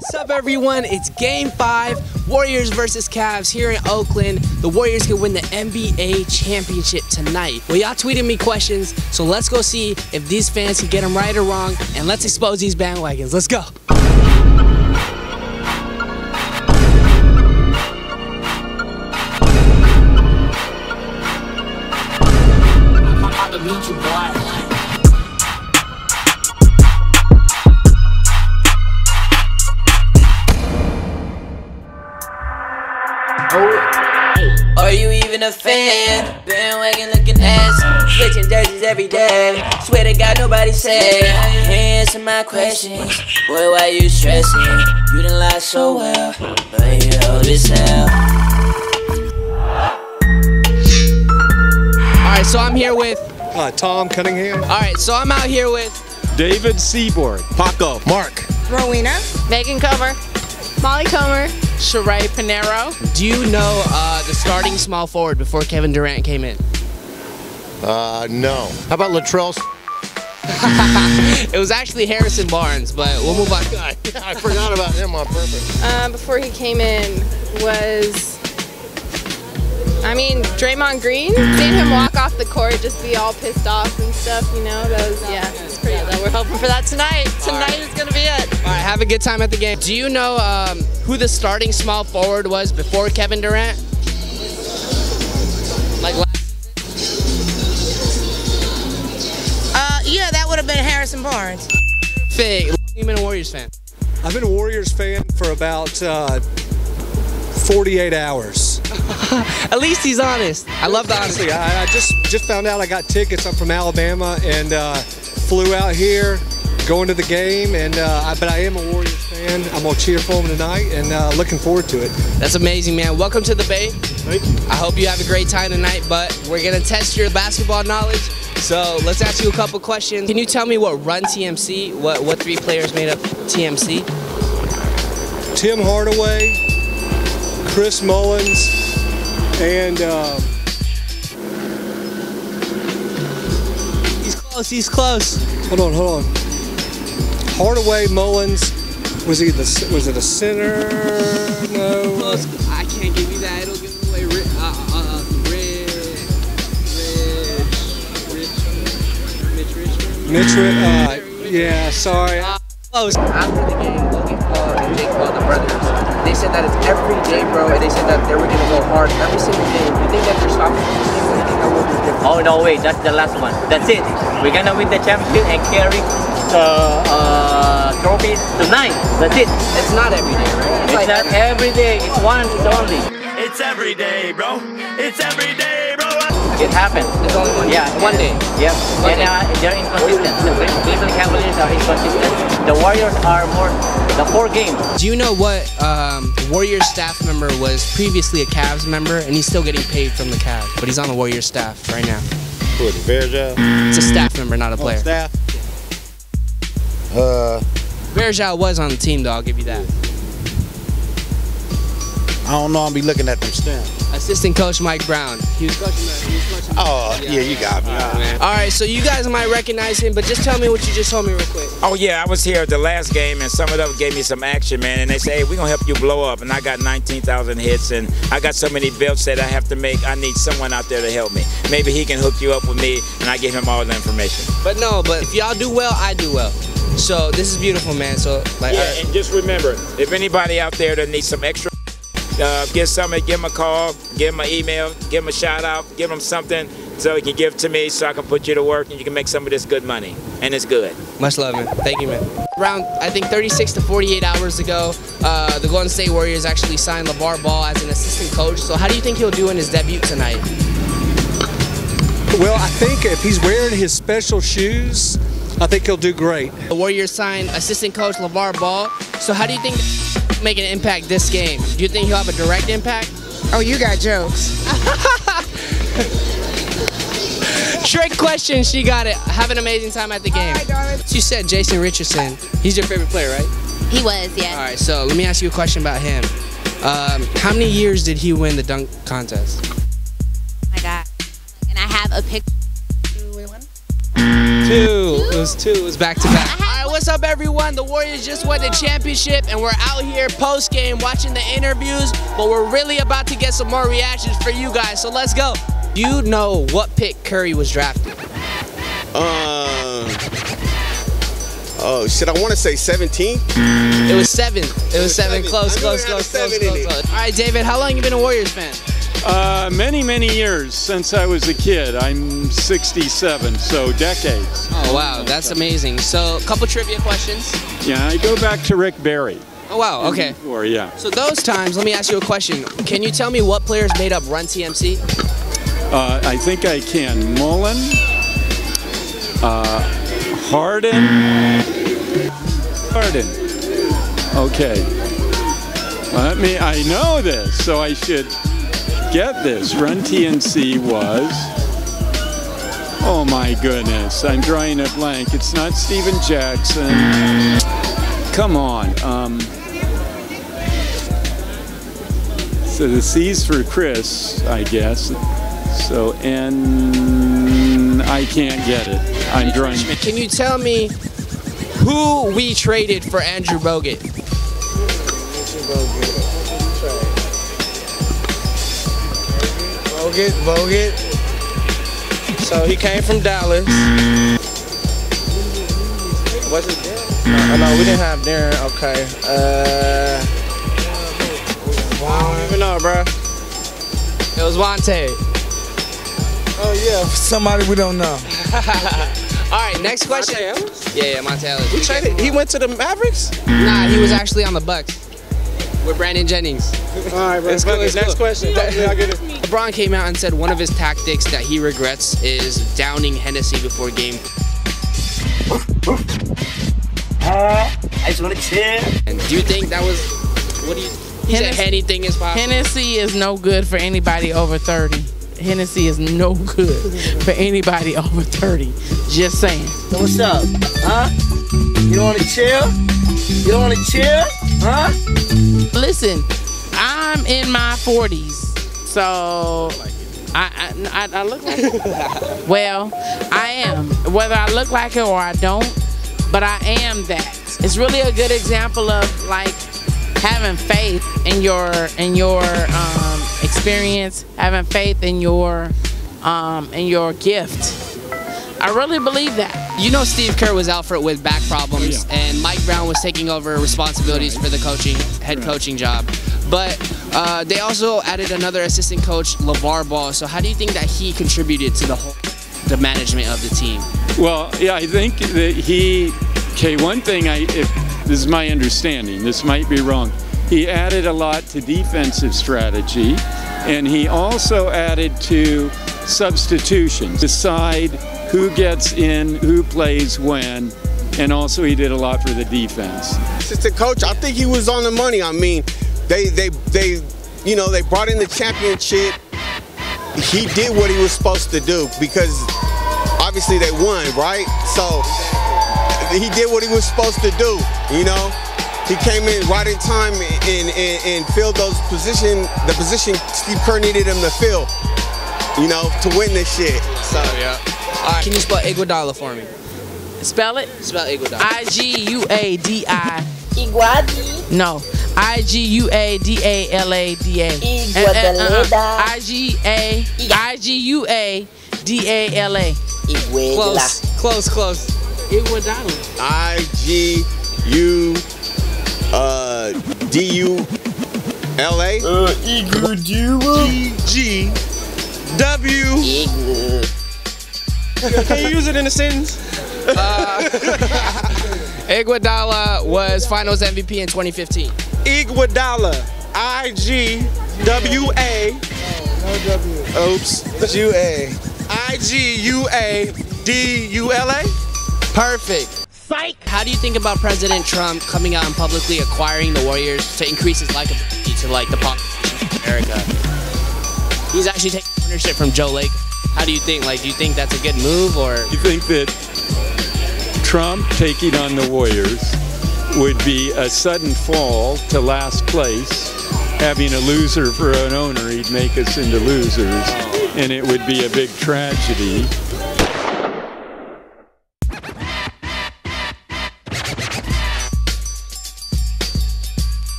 What's up, everyone? It's Game 5, Warriors versus Cavs here in Oakland. The Warriors can win the NBA championship tonight. Well, y'all tweeted me questions, so let's go see if these fans can get them right or wrong, and let's expose these bandwagons. Let's go. I'm about to meet you, boy. Are you even a fan? Bandwagon looking ass, switching jerseys every day. Swear to God nobody said answer my questions. Boy, why you stressing? You done lie so well, but you hold yourself. Alright, so I'm here with Tom Cunningham. Alright, so I'm out here with David Seaboard. Paco. Mark. Rowena. Megan Comer. Molly Comer. Sheree Pinero. Do you know the starting small forward before Kevin Durant came in? No. How about Latrell? It was actually Harrison Barnes, but we'll move on. I forgot about him on purpose. Before he came in was, Draymond Green. Seeing him walk off the court, just be all pissed off and stuff, you know, it's pretty good. We're hoping for that tonight. Tonight is gonna be it. All right, have a good time at the game. Do you know who the starting small forward was before Kevin Durant? Like last Yeah, that would have been Harrison Barnes. Fig. You've been a Warriors fan. I've been a Warriors fan for about 48 hours. At least he's honest. I love the honesty. I just found out I got tickets. I'm from Alabama and flew out here, going to the game, and but I am a Warriors fan. I'm gonna cheer for them tonight, and looking forward to it. That's amazing, man. Welcome to the Bay. Thank you. I hope you have a great time tonight, but we're gonna test your basketball knowledge. So let's ask you a couple questions. Can you tell me what run TMC? What three players made up TMC? Tim Hardaway, Chris Mullins, and He's close. hold on. Hardaway, Mullins. Was it a center? No. Close. I can't give you that. It'll give it away. Mitch. Yeah. Sorry. Close. After the game, Logan Paul and Jake Paul, the brothers, they said that it's every day, bro, and they said that they were gonna go hard every single day. You think that they're stopping this game? Or you think that will be different? Oh no, wait, that's the last one. That's it. We're gonna win the championship and carry the trophy tonight. That's it. It's not every day, right? It's not every day. It's once only. It's every day, bro. It's every day, bro. It happens. It's only one day. Yeah, one day. Yep. And they're inconsistent. The Cleveland Cavaliers are inconsistent. The Warriors are more the 4 games. Do you know what Warriors staff member was previously a Cavs member, and he's still getting paid from the Cavs, but he's on the Warriors staff right now? Who is it, Verja? It's a staff member, not a player. Staff? Verja was on the team, though. I'll give you that. I don't know. I'll be looking at them stamps. Assistant coach Mike Brown. He was coaching. Oh, yeah, you got me. All right, so you guys might recognize him, but just tell me what you just told me real quick. Oh yeah, I was here at the last game, and some of them gave me some action, man. And they say, hey, we're gonna help you blow up. And I got 19,000 hits, and I got so many belts that I have to make. I need someone out there to help me. Maybe he can hook you up with me, and I give him all the information. But if y'all do well, I do well. So this is beautiful, man. So and just remember, if anybody out there that needs some extra, give him a call, give him an email, give him a shout out, give him something so he can give to me so I can put you to work and you can make some of this good money. And it's good. Much love, man. Thank you, man. Around, I think, 36 to 48 hours ago, the Golden State Warriors actually signed LeVar Ball as an assistant coach. So how do you think he'll do in his debut tonight? Well, I think if he's wearing his special shoes, I think he'll do great. The Warriors signed assistant coach LeVar Ball. So how do you think he'll make an impact this game? Do you think he'll have a direct impact? Oh, you got jokes. Trick question, she got it. Have an amazing time at the game. All right, darling. So you said Jason Richardson. He's your favorite player, right? He was, yeah. All right, so let me ask you a question about him. How many years did he win the dunk contest? Oh my God. And I have a picture. 2. It was 2. It was back to back. I had what's up, everyone? The Warriors just won the championship, and we're out here post-game watching the interviews, but we're really about to get some more reactions for you guys, so let's go. Do you know what pick Curry was drafted? Oh shit, I want to say 17. It was 7. It was 7. Close. All right, David, how long you been a Warriors fan? Many years since I was a kid. I'm 67, so decades. Oh wow, that's amazing. So, a couple trivia questions. Yeah, I go back to Rick Barry. Oh wow, okay. Before, yeah. So those times, let me ask you a question. Can you tell me what players made up Run TMC? I think I can. Mullen, Harden. Okay. I know this, so I should get this. Run TNC was, oh my goodness, I'm drawing a blank. It's not Steven Jackson. Come on. So the C's for Chris, I guess. So N, I can't get it. I'm drawing. Can you tell me who we traded for Andrew Bogut? Bogut. So he came from Dallas. Was it Darren? No, we didn't have Darren. Okay. I don't even know, bro. It was Monte. Oh yeah, somebody we don't know. All right, next question. Yeah, Monte Ellis. We traded. He went to the Mavericks? Nah, he was actually on the Bucks with Brandon Jennings. All right, bro. Next question. LeBron came out and said one of his tactics that he regrets is downing Hennessy before game. I just want to chill. And do you think that was, what do you, he said anything is possible? Hennessy is no good for anybody over 30. Hennessy is no good for anybody over 30. Just saying. So what's up? Huh? You don't want to chill? You don't want to chill? Huh? Listen, I'm in my 40s, so I look like it. Well, I am. Whether I look like it or I don't, but I am that. It's really a good example of like having faith in your experience, having faith in your gift. I really believe that. You know Steve Kerr was out with back problems, and Mike Brown was taking over responsibilities for the head coaching job. But they also added another assistant coach, LeVar Ball. So how do you think that he contributed to the management of the team? Well, yeah, I think that one thing, if this is my understanding, this might be wrong, he added a lot to defensive strategy, and he also added to substitutions, decide who gets in, who plays when, and also he did a lot for the defense. Assistant coach, I think he was on the money. I mean, they brought in the championship. He did what he was supposed to do because obviously they won, right? So he did what he was supposed to do, you know? He came in right in time and filled the position Steve Kerr needed him to fill, you know, to win this shit. So yeah. All right, can you spell Iguodala for me? Spell it? Spell Iguodala. I-G-U-A-D-I. Iguadi. No. I-G-U-A-D-A-L-A-D-A. Iguodala. I-G-U-A-D-A-L-A. Close. Iguodala. I-G-U-D-U-L-A. G-G-W. Can you use it in a sentence? Iguodala was Finals MVP in 2015. Iguodala. I-G-W-A. No W. Oops. G-U-A. I-G-U-A-D-U-L-A. Perfect. Psych. How do you think about President Trump coming out and publicly acquiring the Warriors to increase his likability to like the population of America? He's actually taking ownership from Joe Lake. How do you think? Like, do you think that's a good move, or? You think that Trump taking on the Warriors would be a sudden fall to last place? Having a loser for an owner, he'd make us into losers, and it would be a big tragedy.